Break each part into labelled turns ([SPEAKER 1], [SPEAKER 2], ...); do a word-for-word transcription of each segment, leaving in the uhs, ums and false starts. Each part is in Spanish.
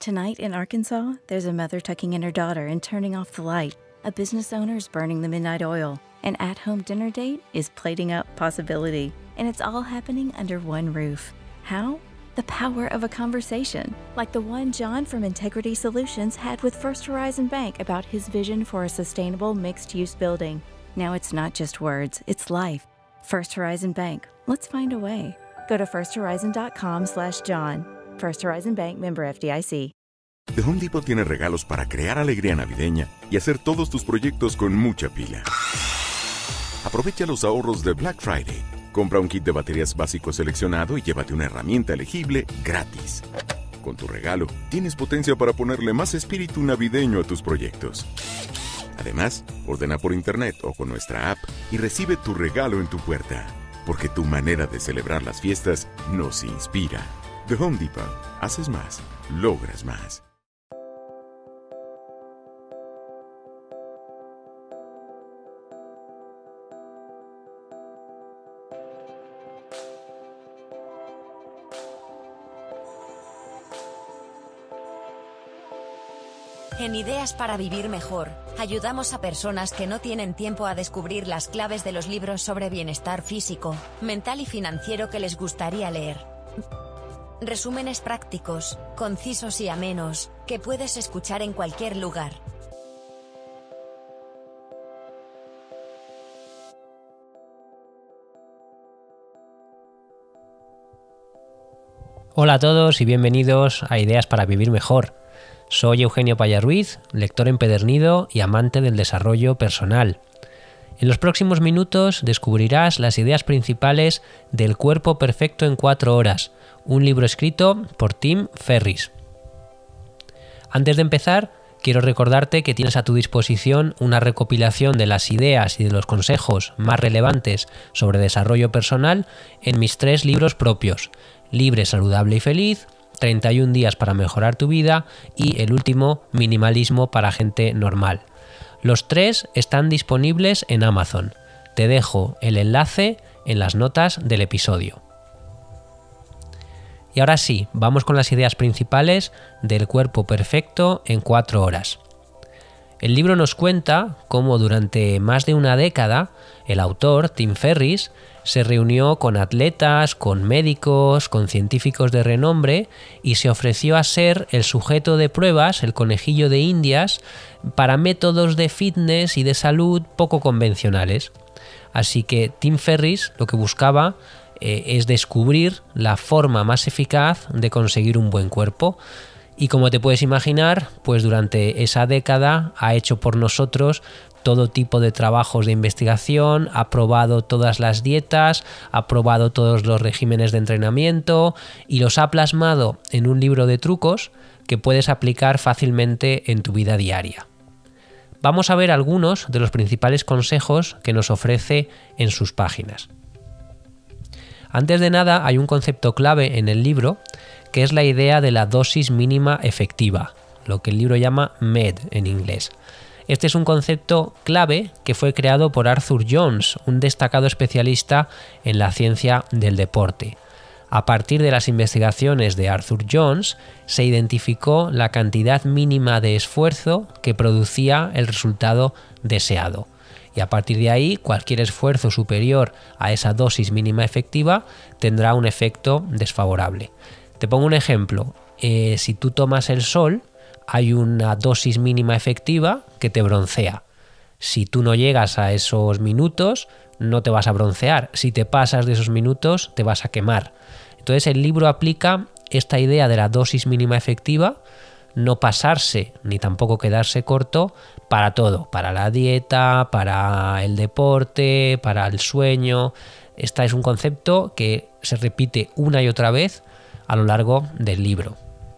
[SPEAKER 1] Tonight in Arkansas, there's a mother tucking in her daughter and turning off the light. A business owner is burning the midnight oil. An at-home dinner date is plating up possibility. And it's all happening under one roof. How? The power of a conversation, like the one John from Integrity Solutions had with First Horizon Bank about his vision for a sustainable mixed-use building. Now it's not just words, it's life. First Horizon Bank. Let's find a way. Go to firsthorizon.com slash John. First Horizon Bank, member F D I C.
[SPEAKER 2] The Home Depot tiene regalos para crear alegría navideña y hacer todos tus proyectos con mucha pila. Aprovecha los ahorros de Black Friday. Compra un kit de baterías básico seleccionado y llévate una herramienta elegible gratis. Con tu regalo, tienes potencia para ponerle más espíritu navideño a tus proyectos. Además, ordena por internet o con nuestra app y recibe tu regalo en tu puerta. Porque tu manera de celebrar las fiestas nos inspira. The Home Depot. Haces más. Logras más.
[SPEAKER 3] En Ideas para Vivir Mejor, ayudamos a personas que no tienen tiempo a descubrir las claves de los libros sobre bienestar físico, mental y financiero que les gustaría leer. Resúmenes prácticos, concisos y amenos, que puedes escuchar en cualquier lugar.
[SPEAKER 4] Hola a todos y bienvenidos a Ideas para Vivir Mejor. Soy Eugenio Paya Ruiz, lector empedernido y amante del desarrollo personal. En los próximos minutos descubrirás las ideas principales del Cuerpo Perfecto en cuatro horas, un libro escrito por Tim Ferriss. Antes de empezar, quiero recordarte que tienes a tu disposición una recopilación de las ideas y de los consejos más relevantes sobre desarrollo personal en mis tres libros propios, Libre, Saludable y Feliz, treinta y un días para mejorar tu vida y el último, Minimalismo para gente normal. Los tres están disponibles en Amazon. Te dejo el enlace en las notas del episodio. Y ahora sí, vamos con las ideas principales del Cuerpo Perfecto en cuatro horas. El libro nos cuenta cómo durante más de una década el autor, Tim Ferriss, se reunió con atletas, con médicos, con científicos de renombre y se ofreció a ser el sujeto de pruebas, el conejillo de Indias, para métodos de fitness y de salud poco convencionales. Así que Tim Ferriss lo que buscaba eh, es descubrir la forma más eficaz de conseguir un buen cuerpo. Y como te puedes imaginar, pues durante esa década ha hecho por nosotros todo tipo de trabajos de investigación, ha probado todas las dietas, ha probado todos los regímenes de entrenamiento y los ha plasmado en un libro de trucos que puedes aplicar fácilmente en tu vida diaria. Vamos a ver algunos de los principales consejos que nos ofrece en sus páginas. Antes de nada, hay un concepto clave en el libro que es la idea de la dosis mínima efectiva, lo que el libro llama M E D en inglés. Este es un concepto clave que fue creado por Arthur Jones, un destacado especialista en la ciencia del deporte. A partir de las investigaciones de Arthur Jones, se identificó la cantidad mínima de esfuerzo que producía el resultado deseado. Y a partir de ahí, cualquier esfuerzo superior a esa dosis mínima efectiva tendrá un efecto desfavorable. Te pongo un ejemplo. Eh, si tú tomas el sol, hay una dosis mínima efectiva que te broncea. Si tú no llegas a esos minutos, no te vas a broncear. Si te pasas de esos minutos, te vas a quemar. Entonces el libro aplica esta idea de la dosis mínima efectiva, no pasarse ni tampoco quedarse corto para todo, para la dieta, para el deporte, para el sueño. Este es un concepto que se repite una y otra vez a lo largo del libro.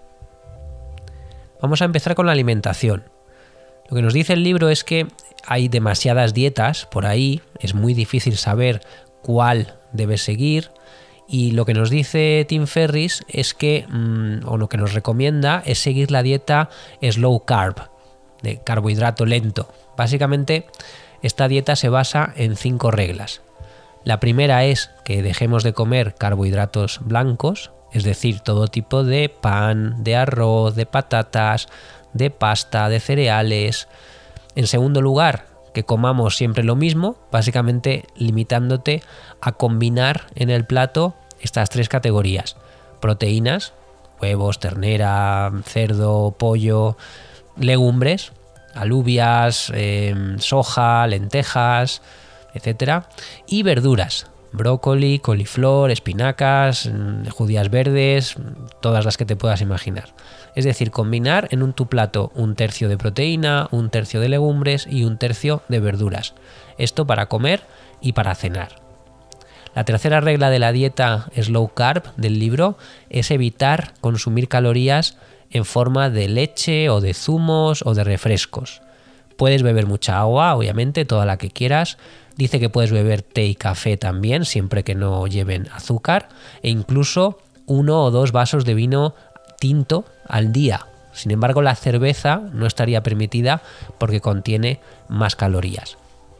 [SPEAKER 4] Vamos a empezar con la alimentación. Lo que nos dice el libro es que hay demasiadas dietas por ahí, es muy difícil saber cuál debes seguir, y lo que nos dice Tim Ferriss es que, mmm, o lo que nos recomienda es seguir la dieta slow carb, de carbohidrato lento. Básicamente, esta dieta se basa en cinco reglas. La primera es que dejemos de comer carbohidratos blancos, es decir, todo tipo de pan, de arroz, de patatas, de pasta, de cereales. En segundo lugar, que comamos siempre lo mismo, básicamente limitándote a combinar en el plato estas tres categorías: proteínas, huevos, ternera, cerdo, pollo; legumbres, alubias, eh, soja, lentejas, etcétera; y verduras, brócoli, coliflor, espinacas, judías verdes, todas las que te puedas imaginar. Es decir, combinar en un tu plato un tercio de proteína, un tercio de legumbres y un tercio de verduras. Esto para comer y para cenar. La tercera regla de la dieta Slow Carb del libro es evitar consumir calorías en forma de leche o de zumos o de refrescos. Puedes beber mucha agua, obviamente, toda la que quieras. Dice que puedes beber té y café también, siempre que no lleven azúcar, e incluso uno o dos vasos de vino tinto al día. Sin embargo, la cerveza no estaría permitida porque contiene más calorías.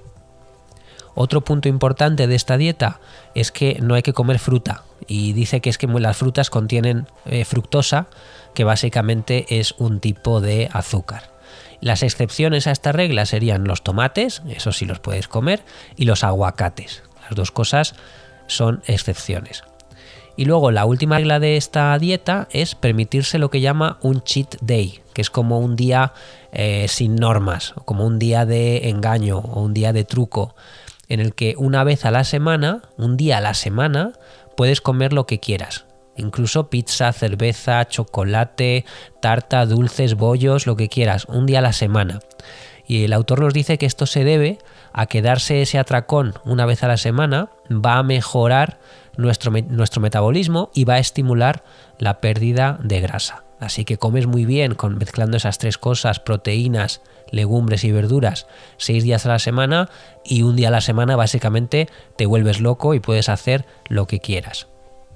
[SPEAKER 4] Otro punto importante de esta dieta es que no hay que comer fruta, y dice que es que las frutas contienen eh, fructosa, que básicamente es un tipo de azúcar. Las excepciones a esta regla serían los tomates, eso sí los puedes comer, y los aguacates. Las dos cosas son excepciones. Y luego la última regla de esta dieta es permitirse lo que llama un cheat day, que es como un día eh, sin normas, como un día de engaño o un día de truco, en el que una vez a la semana, un día a la semana, puedes comer lo que quieras. Incluso pizza, cerveza, chocolate, tarta, dulces, bollos, lo que quieras, un día a la semana. Y el autor nos dice que esto se debe a que darse ese atracón una vez a la semana va a mejorar nuestro, nuestro metabolismo y va a estimular la pérdida de grasa. Así que comes muy bien con, mezclando esas tres cosas, proteínas, legumbres y verduras, seis días a la semana, y un día a la semana básicamente te vuelves loco y puedes hacer lo que quieras.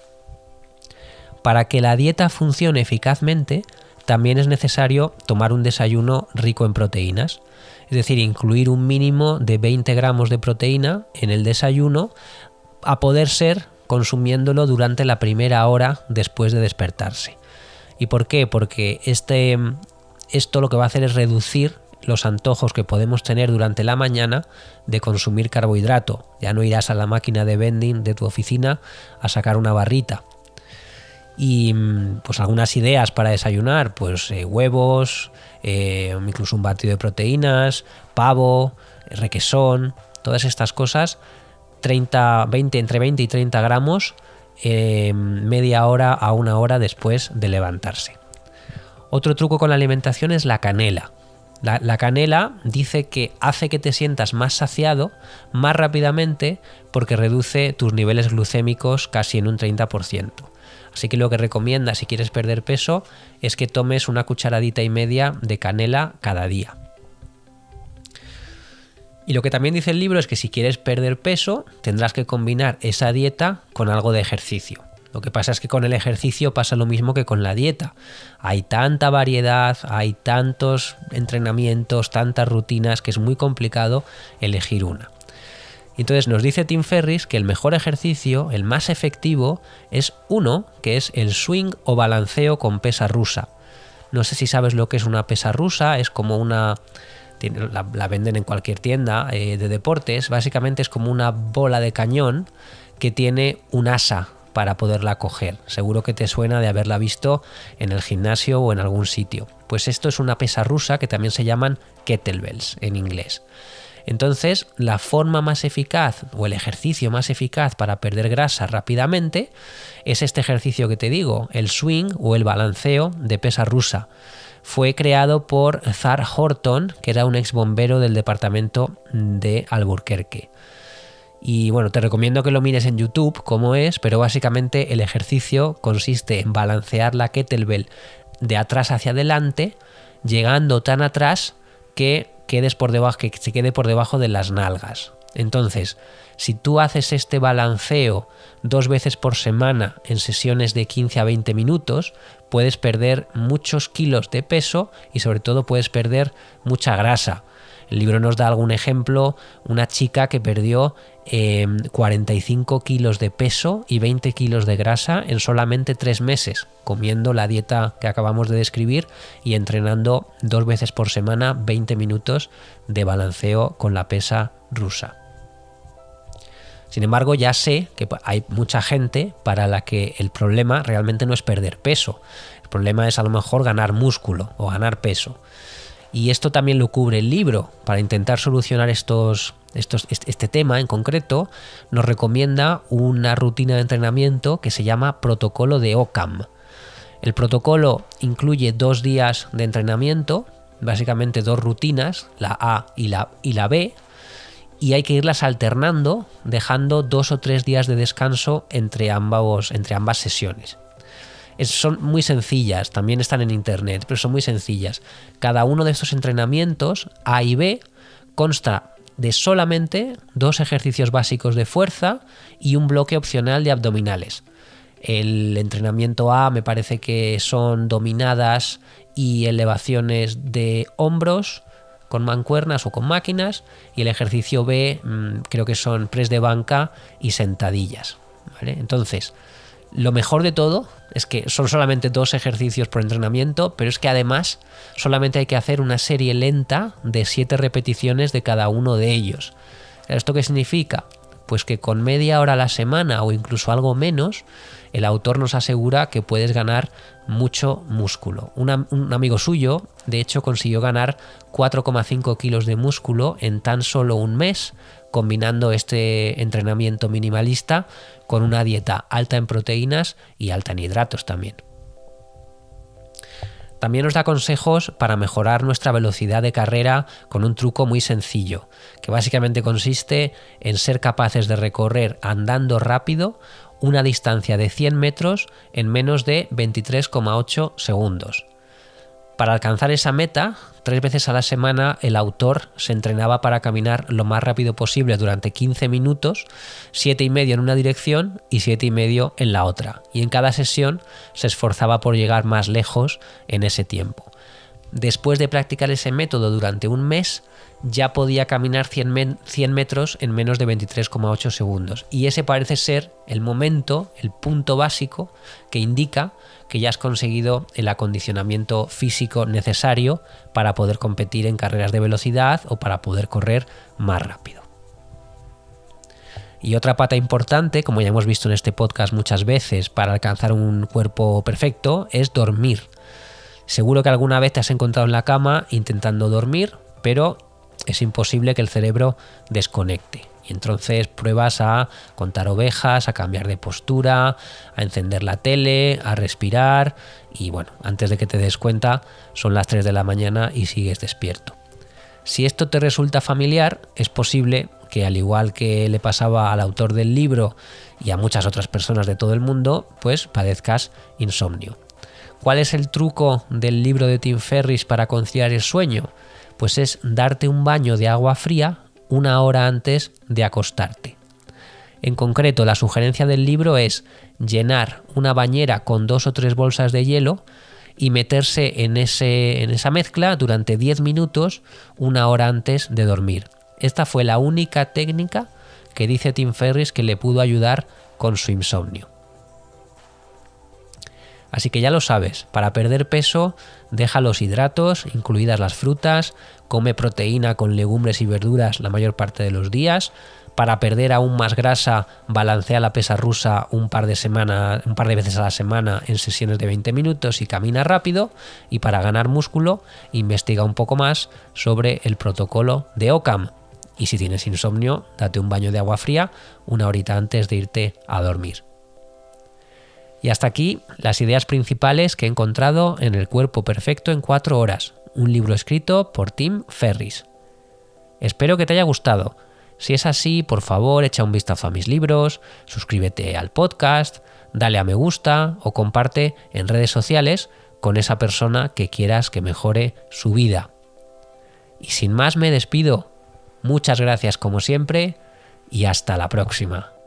[SPEAKER 4] Para que la dieta funcione eficazmente, también es necesario tomar un desayuno rico en proteínas, es decir, incluir un mínimo de veinte gramos de proteína en el desayuno, a poder ser consumiéndolo durante la primera hora después de despertarse. ¿Y por qué? Porque este, esto lo que va a hacer es reducir los antojos que podemos tener durante la mañana de consumir carbohidrato. Ya no irás a la máquina de vending de tu oficina a sacar una barrita. Y pues algunas ideas para desayunar, pues eh, huevos, eh, incluso un batido de proteínas, pavo, requesón, todas estas cosas, treinta, veinte, entre veinte y treinta gramos, eh, media hora a una hora después de levantarse. Otro truco con la alimentación es la canela. La, la canela dice que hace que te sientas más saciado más rápidamente porque reduce tus niveles glucémicos casi en un treinta por ciento. Así que lo que recomienda si quieres perder peso es que tomes una cucharadita y media de canela cada día. Y lo que también dice el libro es que si quieres perder peso tendrás que combinar esa dieta con algo de ejercicio. Lo que pasa es que con el ejercicio pasa lo mismo que con la dieta. Hay tanta variedad, hay tantos entrenamientos, tantas rutinas que es muy complicado elegir una. Entonces nos dice Tim Ferriss que el mejor ejercicio, el más efectivo, es uno que es el swing o balanceo con pesa rusa. No sé si sabes lo que es una pesa rusa, es como una... La, la venden en cualquier tienda eh, de deportes. Básicamente es como una bola de cañón que tiene un asa para poderla coger. Seguro que te suena de haberla visto en el gimnasio o en algún sitio. Pues esto es una pesa rusa que también se llaman kettlebells en inglés. Entonces, la forma más eficaz o el ejercicio más eficaz para perder grasa rápidamente es este ejercicio que te digo, el swing o el balanceo de pesa rusa. Fue creado por Thad Horton, que era un ex bombero del departamento de Albuquerque. Y bueno, te recomiendo que lo mires en YouTube cómo es, pero básicamente el ejercicio consiste en balancear la kettlebell de atrás hacia adelante, llegando tan atrás que quedes por debajo, que se quede por debajo de las nalgas. Entonces, si tú haces este balanceo dos veces por semana en sesiones de quince a veinte minutos, puedes perder muchos kilos de peso y sobre todo puedes perder mucha grasa. El libro nos da algún ejemplo, una chica que perdió eh, cuarenta y cinco kilos de peso y veinte kilos de grasa en solamente tres meses, comiendo la dieta que acabamos de describir y entrenando dos veces por semana veinte minutos de balanceo con la pesa rusa. Sin embargo, ya sé que hay mucha gente para la que el problema realmente no es perder peso. El problema es a lo mejor ganar músculo o ganar peso. Y esto también lo cubre el libro. Para intentar solucionar estos, estos, este tema en concreto, nos recomienda una rutina de entrenamiento que se llama Protocolo de Ockham. El protocolo incluye dos días de entrenamiento, básicamente dos rutinas, la A y la, y la B, y hay que irlas alternando, dejando dos o tres días de descanso entre, ambos, entre ambas sesiones. Es, son muy sencillas, también están en internet, pero son muy sencillas. Cada uno de estos entrenamientos, A y B, consta de solamente dos ejercicios básicos de fuerza y un bloque opcional de abdominales. El entrenamiento A me parece que son dominadas y elevaciones de hombros con mancuernas o con máquinas, y el ejercicio B mmm, creo que son press de banca y sentadillas, ¿vale? Entonces, lo mejor de todo es que son solamente dos ejercicios por entrenamiento, pero es que además solamente hay que hacer una serie lenta de siete repeticiones de cada uno de ellos. ¿Esto qué significa? Pues que con media hora a la semana o incluso algo menos, el autor nos asegura que puedes ganar mucho músculo. Una, un amigo suyo, de hecho, consiguió ganar cuatro coma cinco kilos de músculo en tan solo un mes, combinando este entrenamiento minimalista con una dieta alta en proteínas y alta en hidratos también. También nos da consejos para mejorar nuestra velocidad de carrera con un truco muy sencillo, que básicamente consiste en ser capaces de recorrer andando rápido una distancia de cien metros en menos de veintitrés coma ocho segundos. Para alcanzar esa meta, tres veces a la semana el autor se entrenaba para caminar lo más rápido posible durante quince minutos, siete y medio en una dirección y siete y medio en la otra. Y en cada sesión se esforzaba por llegar más lejos en ese tiempo. Después de practicar ese método durante un mes, ya podía caminar cien metros en menos de veintitrés coma ocho segundos. Y ese parece ser el momento, el punto básico que indica que ya has conseguido el acondicionamiento físico necesario para poder competir en carreras de velocidad o para poder correr más rápido. Y otra pata importante, como ya hemos visto en este podcast muchas veces, para alcanzar un cuerpo perfecto, es dormir. Seguro que alguna vez te has encontrado en la cama intentando dormir, pero es imposible que el cerebro desconecte. Y entonces pruebas a contar ovejas, a cambiar de postura, a encender la tele, a respirar y bueno, antes de que te des cuenta son las tres de la mañana y sigues despierto. Si esto te resulta familiar, es posible que al igual que le pasaba al autor del libro y a muchas otras personas de todo el mundo, pues padezcas insomnio. ¿Cuál es el truco del libro de Tim Ferriss para conciliar el sueño? Pues es darte un baño de agua fría una hora antes de acostarte. En concreto, la sugerencia del libro es llenar una bañera con dos o tres bolsas de hielo y meterse en, ese, en esa mezcla durante diez minutos una hora antes de dormir. Esta fue la única técnica que dice Tim Ferriss que le pudo ayudar con su insomnio. Así que ya lo sabes, para perder peso, deja los hidratos, incluidas las frutas, come proteína con legumbres y verduras la mayor parte de los días. Para perder aún más grasa, balancea la pesa rusa un par de semanas, un par de veces a la semana en sesiones de veinte minutos y camina rápido. Y para ganar músculo, investiga un poco más sobre el protocolo de Ockham. Y si tienes insomnio, date un baño de agua fría una horita antes de irte a dormir. Y hasta aquí las ideas principales que he encontrado en El cuerpo perfecto en cuatro horas, un libro escrito por Tim Ferriss. Espero que te haya gustado. Si es así, por favor, echa un vistazo a mis libros, suscríbete al podcast, dale a me gusta o comparte en redes sociales con esa persona que quieras que mejore su vida. Y sin más me despido. Muchas gracias como siempre y hasta la próxima.